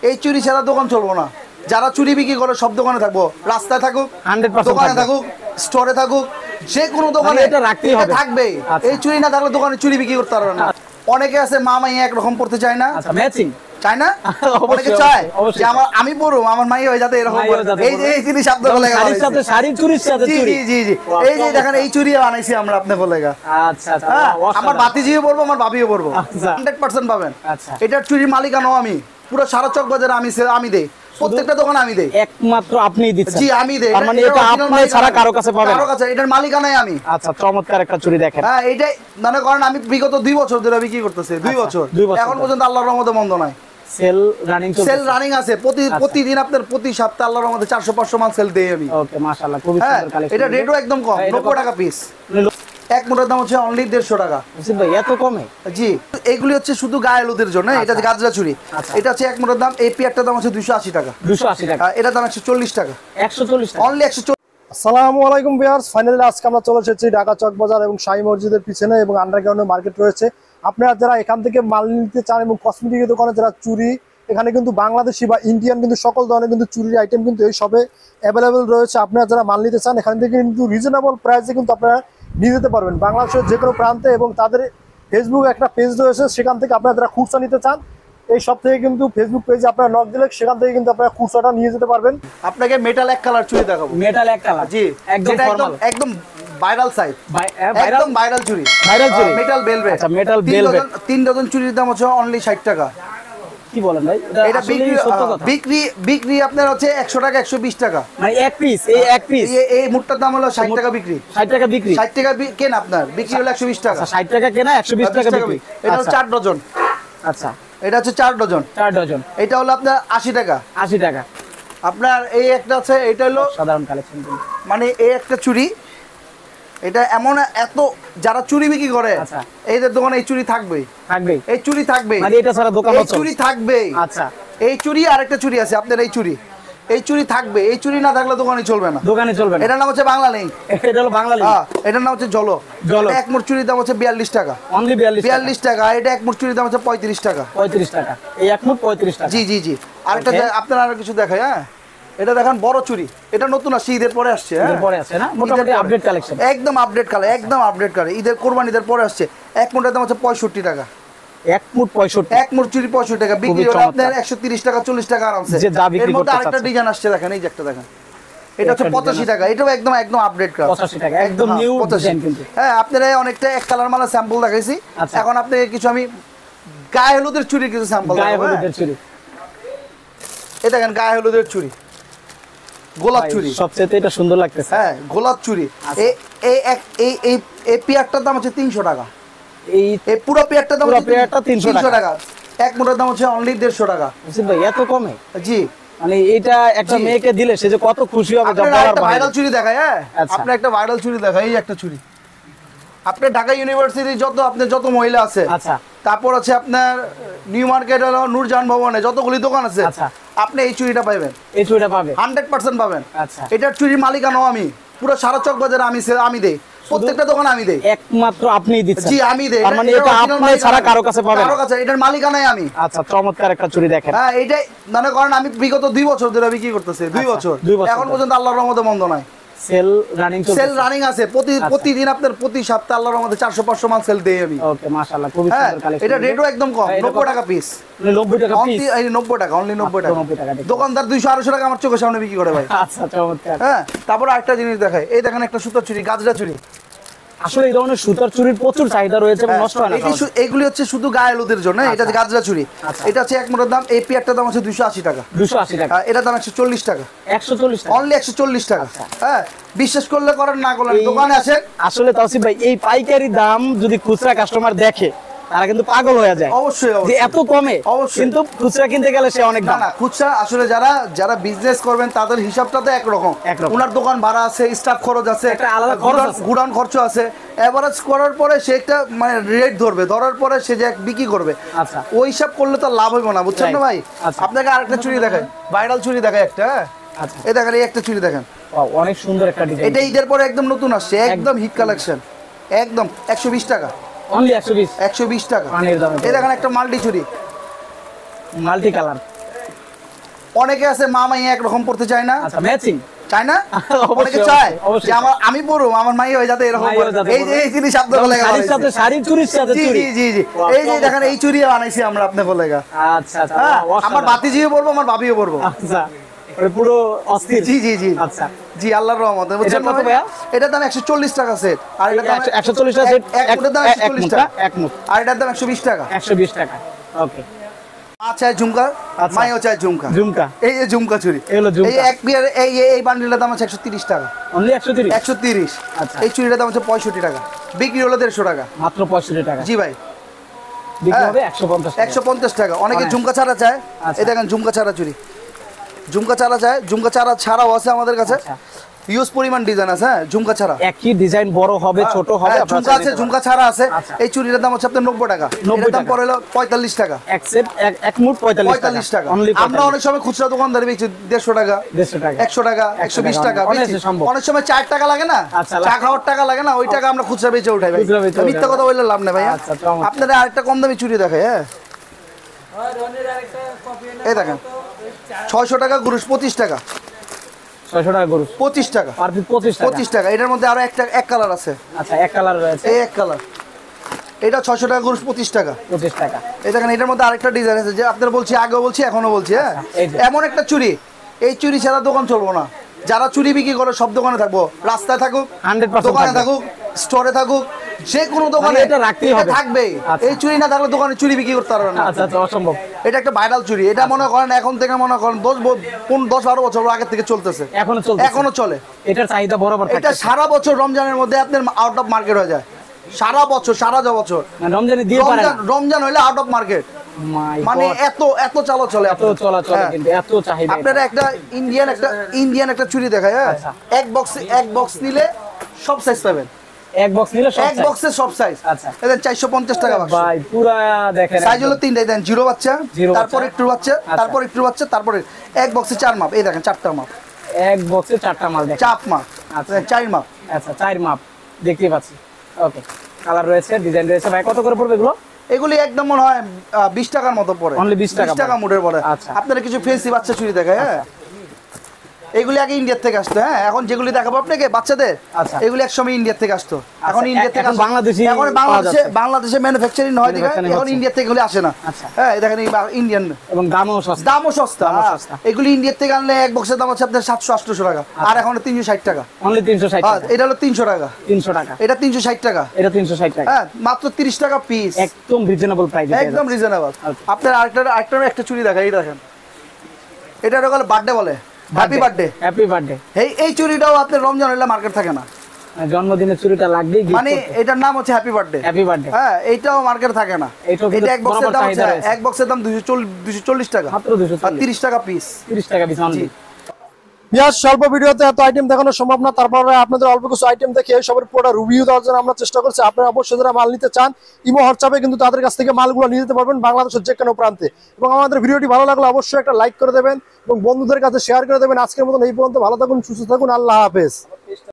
এই চুরি ছাড়া দোকান চলবো না। যারা চুরি বিক্রি করে সব দোকানে থাকবো, রাস্তায় থাকুক, 100% দোকানে থাকুক, স্টোরে থাকুক, যে কোনো দোকানে এটা রাখতেই হবে, থাকবে। এই চুরি না থাকলে দোকানে চুরি বিক্রি করতে পারবে না। অনেকে আছে মা মাইয়া একরকম পড়তে চায় না, আচ্ছা ম্যাচিং চায় না, অনেকে চায় যে আমি পড়বো আমার মাই হয়ে যাতে এরকম। এই জিনিস আপনার বলে শাড়ির সাথে শাড়ি, চুরির সাথে চুরি। জি জি, এই যে দেখেন এই চুরি বানাইছি আমরা আপনার বলে। আচ্ছা আচ্ছা, আমার ভাতিজিও পড়বো, আমার ভাবিও পড়বো, 100% পাবেন। আচ্ছা, এটার চুরির মালিকানাও আমি, পুরো সারা চক বাজারে আমি দেই, প্রত্যেকটা দোকানে আমি দেই, একমাত্র আপনিই দিচ্ছেন। জি আমি দেই। তার মানে এটা আপনি ছাড়া কারো কাছে পাবেন না, কারো কাছে, এটার মালিকানাই আমি। আচ্ছা, চমৎকার একটা চুরি দেখেন। হ্যাঁ, এইটাই মনে করেন আমি বিগত 2 বছর ধরে বিক্রি করতেছি, 2 বছর, এখন পর্যন্ত আল্লাহর রহমতে বন্ধ নাই। সেল রানিং চলছে, সেল রানিং আছে প্রতিদিন আপনার প্রতি সপ্তাহে আল্লাহর রহমতে 400-500 মাল সেল দেই আমি। ওকে, মাশাআল্লাহ, খুবই সুন্দর কালেকশন। এটা রেটও একদম কম, 90 টাকা পিস। এক মোটার দাম হচ্ছে অনলি 150 টাকা। ভাই এত কমে? জি, এইগুলি হচ্ছে শুধু গায়েলুদের জন্য। এটা হচ্ছে গাজরা চুরি। এটা হচ্ছে এক মোটার দাম, এই পেয়ারটার দাম হচ্ছে 280 টাকা। 280 টাকা। এটার দাম 140 টাকা। 140 টাকা, অনলি 140। আসসালামু আলাইকুম ভিউয়ার্স, ফাইনালি আজকে আমরা চলে এসেছি ঢাকা চক বাজার এবং শাহী মসজিদের পিছনে এবং আন্ডারগ্রাউন্ডে মার্কেট রয়েছে। আপনারা যারা এখান থেকে মাল নিতে চান এবং কসমেটিকের দোকানে যারা চুরি, এখানে কিন্তু বাংলাদেশি বা ইন্ডিয়ান কিন্তু সকল ধরনের কিন্তু চুরির আইটেম কিন্তু এই শপে অ্যাভেলেবেল রয়েছে। আপনারা যারা মাল নিতে চান এখান থেকে কিন্তু রিজনেবল প্রাইসে কিন্তু আপনারা নিয়ে যেতে পারবেন বাংলাদেশের যে কোনো প্রান্তে। এবং তাদের ফেসবুক একটা পেজ রয়েছে, সেখান থেকে আপনারা যারা খুচরা নিতে চান এই সব থেকে কিন্তু ফেসবুক পেজে আপনারা নক দিলে সেখান থেকে কিন্তু আপনারা খুচরাটা নিয়ে যেতে পারবেন। আপনাকে মেটাল এক কালার চুরি দেখাবো। মেটাল এক কালার? জি, একদম ভাইরাল সাইজ, একদম ভাইরাল চুরি, মেটাল বেলভেট। আচ্ছা, মেটাল বেলভেট। 3 ডজন চুরির দাম হচ্ছে অনলি 60 টাকা। কি বলেন ভাই? এটা বিক্রি আপনার হচ্ছে 100 টাকা, 120 টাকা, মানে এক পিস। এক পিস এই মুটটার দাম হলো 60 টাকা বিক্রি। 60 টাকা বিক্রি? 60 টাকা কেন আপনার, বিক্রি হলো 120 টাকা। 60 টাকা কেনা, 120 টাকা বিক্রি। এটা হচ্ছে 4 ডজন। আচ্ছা, এটা হচ্ছে 4 ডজন। 4 ডজন। এটা হলো আপনার 80 টাকা। 80 টাকা। আপনার এই একটা আছে, এটা হলো সাধারণ কালেকশন। মানে এই একটা চুরি, এটা এমন এত যারা চুরি বিক্রি করে এইদের দোকানে এই চুরি থাকবেই, এই চুরি থাকবে, মানে এটা ছাড়া দোকান এই চুরি থাকবে। আচ্ছা, এই চুরি আর একটা চুরি আছে আপনার, এই চুরি থাকবে। এই চুরি না থাকলে দোকানে চলবে না, দোকানে চলবে না। এটার নাম হচ্ছে বাংলা নেই, এটা হলো বাংলা নেই। এটার নাম হচ্ছে জলো। এক মোট চুরির দাম হচ্ছে 42 টাকা, অনলি 42 টাকা। এটা এক মোট চুরির দাম হচ্ছে 35 টাকা। 35 টাকা, এই এক মোট 35 টাকা। জি জি জি। আরেকটা আপনার আরো কিছু দেখাই। হ্যাঁ, এটা দেখেন বড় চুরি, এটা নতুন আসছে, ঈদের পরে আসছে। ঈদের পরে আসছে না, মোটামুটি আপডেট কালেকশন, একদম আপডেট কালার, একদম আপডেট কালার। ঈদের কোরবানিদের পরে আসছে। এক মোটের দাম হচ্ছে 65 টাকা। এক মোট 65, এক মোট চুরি 65 টাকা বিক্রি হলো আপনার 130 টাকা, 40 টাকা আরামসে। এর মধ্যে আরেকটা ডিজাইন আসছে, দেখেন এই যে একটা দেখেন, এটা হচ্ছে 85 টাকা। এটাও একদম আপডেট কালার, 85 টাকা, একদম নিউ ডিজাইন কিন্তু। হ্যাঁ, আপনারা অনেকটা এক কালার মালা স্যাম্পল দেখাইছি। এখন আপনাকে কিছু আমি গায়ে হলুদের চুরি কিছু স্যাম্পল দেখাবো। গায়ে হলুদের চুরি, এই দেখেন গায়ে হলুদের চুরি, গোলাপ চুরি। সবচেয়ে এটা সুন্দর লাগতেছে। হ্যাঁ, গোলাপ চুরি। এই পেয়ারটার দাম হচ্ছে 300 টাকা। এই পুরো পেয়ারটার দাম 300 টাকা। এক মোটার দাম হচ্ছে অনলি 150 টাকা। ভাই এত কমে? জি, মানে এটা একটা মেয়েকে দিলে সে যে কত খুশি হবে। একটা ভাইরাল চুরি দেখায়। হ্যাঁ, আপনি একটা ভাইরাল চুরি দেখায়। এই একটা চুরি, আপনার ঢাকা ইউনিভার্সিটি যত মহিলা আছে, তারপর আছে আপনার নিউ মার্কেট হলো নূরজাহান ভবনে যতগুলি দোকান আছে, আপনি এই চুরিটা পাবেন। এই চুরিটা পাবেন 100% পাবেন। আচ্ছা, এটার চুরির মালিকানাও আমি, পুরো সারা চক বাজারে আমি দেই, প্রত্যেকটা দোকানে আমি দেই, একমাত্র আপনিই দিচ্ছেন। জি, আমি দেই। তার মানে এটা আপনি ছাড়া কারো কাছে পাবেন না, কারো কাছে। এটার মালিকানাই আমি। আচ্ছা, চমৎকার একটা চুরি দেখেন। হ্যাঁ, এইটাই মনে করেন আমি বিগত 2 বছর ধরে বিক্রি করতেছি, 2 বছর, এখন পর্যন্ত আল্লাহর রহমতে বন্ধ নাই। সেল রানিং আছে প্রতিদিন আপনার প্রতি সপ্তাহে আল্লাহর রহমতে 400-500 মাল সেল দেই আমি। ওকে, মাশাআল্লাহ, খুবই সুন্দর কালেকশন। এটা রেটও একদম কম, 90 টাকা পিস। 90 টাকা পিস? এই 90 টাকা, অনলি 90 টাকা। দোকানদার 200-250 টাকা আমার চোখের সামনে বিক্রি করে ভাই। আচ্ছা, চমৎকার। হ্যাঁ, তারপর আরেকটা জিনিস দেখাই। এই দেখেন একটা সুতার চুরি, গাজরা চুরি। আসলে এই ধরনের সুতার চুরির প্রচুর চাহিদা রয়েছে এবং নষ্ট হয় না। এগুলি হচ্ছে শুধু গায়েলুদের জন্য। এটা হচ্ছে গাজরা চুরি। এটা হচ্ছে এক মোটার দাম, এই পেয়ারটার দাম হচ্ছে 280 টাকা। 280 টাকা। এটার দাম 140 টাকা। 140 টাকা, অনলি 140 টাকা। হ্যাঁ, বিশ্বাস করলে করেন, না করলে দোকানে আসেন। আসলে তাওসিফ ভাই, এই পাইকারি দাম যদি খুচরা কাস্টমার দেখে তারা কিন্তু পাগল হয়ে যায়। অবশ্যই, যে এত কমে। কিন্তু খুচরা কিনতে গেলে সে অনেক দাম। না, খুচরা আসলে যারা বিজনেস করবেন তাদের হিসাবটা তো একরকম। ওনার দোকান ভাড়া আছে, স্টাফ খরচ আছে, একটা আলাদা গুডাউন খরচ আছে। এভারেজ করার পরে সে একটা মানে রেট ধরার পরে সে যে বিক্রি করবে। আচ্ছা, ওই হিসাব করলে তো লাভ হইব না, বুঝছেন না ভাই? আপনাকে আরেকটা চুরি দেখাই, ভাইরাল চুরি দেখাই একটা। আচ্ছা, এই দেখেন, এই একটা চুরি দেখেন, অনেক সুন্দর একটা ডিজাইন। এটা ঈদের পরে একদম নতুন আসছে, একদম হিট কালেকশন, একদম 120 টাকা। অনলি 120 টাকা। এই দেখেন একটা মাল্টি চুরি, মাল্টি কালার, অনেকে আছে মা মাইয়া একরকম পড়তে চায় না, আচ্ছা ম্যাচিং চায় না, অনেকে চায় যে আমি পরবো আমার মাই হয়ে যাতে এরকম। এই জিনিস আপনার বলে শাড়ির সাথে শাড়ি, চুরির সাথে চুরি। জি এই যে দেখেন এই চুরি বানাইছি আমরা আপনার বলে। আচ্ছা আচ্ছা, আমার ভাতিজিও পরবো, আমার ভাবিও পরবো। আচ্ছা পুরো অস্থির। জি আচ্ছা জি, আল্লাহর রহমতে। এটা কত ভাইয়া? এটার দাম 140 টাকা সেট, আর এটার দাম 140 টাকা সেট, এক মুঠের দাম 140 টাকা, এক মুঠ, আর এটার দাম 120 টাকা। 120 টাকা। ওকে, আচ্ছা ঝুমকা, মাইও চাই ঝুমকা, এই যে ঝুমকা চুরি, এই এক বিয়ার এই বান্ডিলের দাম আছে 130 টাকা, অনলি 130। 130। আচ্ছা, এই চুরিটার দাম হচ্ছে 65 টাকা, বিক্রি হলো 150 টাকা, মাত্র 65 টাকা। জি ভাই, বিক্রি হবে 150 টাকা। 150 টাকা। অনেকে ঝুমকা ছাড়া চায়, এই দেখেন ঝুমকা ছাড়া চুরি, ঝুমকা ছাড়া চায়, ঝুমকা ছাড়া ছাড়াও আছে আমাদের কাছে, ইউজ পরিমাণ ডিজাইন আছে। হ্যাঁ, ঝুমকা ছাড়া একই ডিজাইন, বড় হবে ছোট হবে, ঝুমকা আছে, ঝুমকা ছাড়া আছে। এই চুরিটার দাম হচ্ছে আপনার 90 টাকা, এর দাম পড়ে হলো 45 টাকা, এক সেট এক মুঠ 45 টাকা। আমরা অনেক সময় খুচরা দোকানদারে বেচি 150 টাকা, 100 টাকা, 120 টাকা। অনেক সময় 4 টাকা লাগে না, চা খাওয়ার টাকা লাগে না, ওই টাকা আমরা খুচরা বেচে উঠাই ভাই। মিথ্যা কথা বললে লাভ নেই ভাই। আপনাদের আরেকটা কম দামি চুরি দেখাই। হ্যাঁ, এই দেখেন 600 টাকা গুরুশ, 25 টাকা, 600 টাকা গুরুশ, 25 টাকা, 25 টাকা। এটার মধ্যে আরো এক কালার আছে। আচ্ছা, এক কালার রয়েছে, এই এক কালার, এটা 600 টাকা গুরুশ, 25 টাকা। এই দেখেন এটার মধ্যে আরেকটা ডিজাইন আছে, যে আপনাদের বলছি, আগেও বলছি, এখনো বলছি। হ্যাঁ, এমন একটা চুরি, এই চুরি ছাড়া দোকান চলবো না। যারা চুরি বিক্রি করে সব দোকানে থাকবো, রাস্তায় থাকুক, 100% দোকানে থাকুক, স্টোরে থাকুক, যে কোনো দোকানে এটা রাখতেই হবে, থাকবে। এই চুরি না থাকলে দোকানে চুরি বিক্রি করতে পারবে না। আচ্ছা, অসম্ভব। এটা একটা ভাইরাল চুরি। এটা মনে করেন এখন থেকে মনে করেন 10-12 বছর আগে থেকে চলতেছে, এখনো চলে। এটার চাহিদা বরাবর, এটা সারা বছর রমজানের মধ্যে আপনার আউট অফ মার্কেট হয়ে যায়। সারা বছর রমজান হইলে আউট অফ মার্কেট, মানে এত চলে, কিন্তু এত চাহিদা। আপনারা একটা ইন্ডিয়ান একটা চুরি দেখায়। হ্যাঁ, এক বক্স নিলে সব সাইজ পাবেন, এক বক্সে সব সাইজ। আচ্ছা, এটা 450 টাকা ভাই, পুরা দেখেন সাইজ হলো তিনটা। দেন জিরো বাচ্চা, তারপর একটু বাচ্চা, তারপর একটু বাচ্চা, তারপরে এক বক্সে 4 মাপ। এই দেখেন 4টা মাপ, এক বক্সে 4টা মাল দেখেন, চাপ মাপ। আচ্ছা, 4 মাপ। আচ্ছা, 4 মাপ দেখতে পাচ্ছি। ওকে, কালার রয়েছে, ডিজাইন রয়েছে। ভাই কত করে পড়বে এগুলো? এগুলি একদম মনে হয় 20 টাকার মতো পড়ে, অনলি 20 টাকা মুডের পড়ে। আচ্ছা, আপনারা কিছু ফেন্সি বাচ্চা চুরি দেখায়। হ্যাঁ, এগুলি আগে ইন্ডিয়া থেকে আসতো। হ্যাঁ, এখন যেগুলি দেখাবো আপনাকে বাচ্চাদের, এগুলি একসময় ইন্ডিয়া থেকে আসতো, এখন ইন্ডিয়া থেকে বাংলাদেশে ম্যানুফ্যাকচারিং হয়, এখন ইন্ডিয়া থেকে এগুলি আসে না। হ্যাঁ, দেখেন ইন্ডিয়ান, এবং দামও সস্তা। এগুলি ইন্ডিয়া থেকে আনলে এক বক্সের দাম হচ্ছে আপনার 700-800 টাকা, আর এখন 360 টাকা, অনলি 360 টাকা। এটা হলো 300 টাকা, 300 টাকা, এটা 360 টাকা, এটা 360 টাকা। হ্যাঁ, মাত্র 30 টাকা পিস, একদম রিজনেবল প্রাইস, একদম রিজনেবল। আপনার আরেকটা একটা চুরি দেখাই, এই দেখেন, এটা হলো বার্থডে বলে, হ্যাপি বার্থডে। এই চুরিটাও আপনার রমজান হলে মার্কেট থাকে না, জন্মদিনের চুরিটা লাগবেই, মানে এটার নাম হচ্ছে হ্যাপি বার্থডে। হ্যাঁ, এইটাও মার্কেট থাকে না। এটা এক বক্সের দাম 240 টাকা, মাত্র 30 টাকা পিস, 30 টাকা পিস অনলি। স্বল্প ভিডিওতে এত আইটেম দেখানো সম্ভব না, তারপরে আপনাদের অল্প কিছু আইটেম দেখে সবার পুরো রিভিউ দেওয়ার জন্য আমরা চেষ্টা করছি। আপনারা অবশ্যই যারা মাল নিতে চান, ইমো হোয়াটসঅ্যাপে কিন্তু তাদের কাছ থেকে মালগুলো নিয়ে যেতে পারবেন বাংলাদেশের যে কোনো প্রান্তে। এবং আমাদের ভিডিওটি ভালো লাগলে অবশ্যই একটা লাইক করে দেবেন এবং বন্ধুদের কাছে শেয়ার করে দেবেন। আজকের মতন এই পর্যন্ত, ভালো থাকুন, সুস্থ থাকুন, আল্লাহ হাফেজ।